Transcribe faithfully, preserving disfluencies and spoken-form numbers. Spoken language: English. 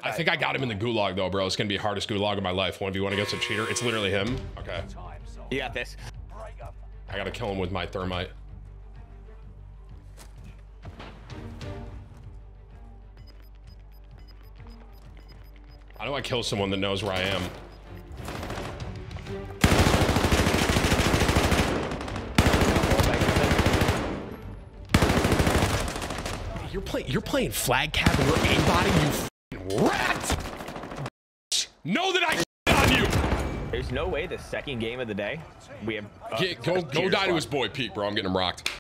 I think I got him in the gulag though, bro. It's gonna be the hardest gulag of my life. One v one against a cheater. It's literally him. Okay. You got this. I gotta kill him with my thermite. How do I kill someone that knows where I am? You're playing. You're playing flag cap and we're aimbotting, you rat! Know that I on you. There's no way the second game of the day we have. Uh, Get, go go die to his boy Pete, bro. I'm getting him rocked.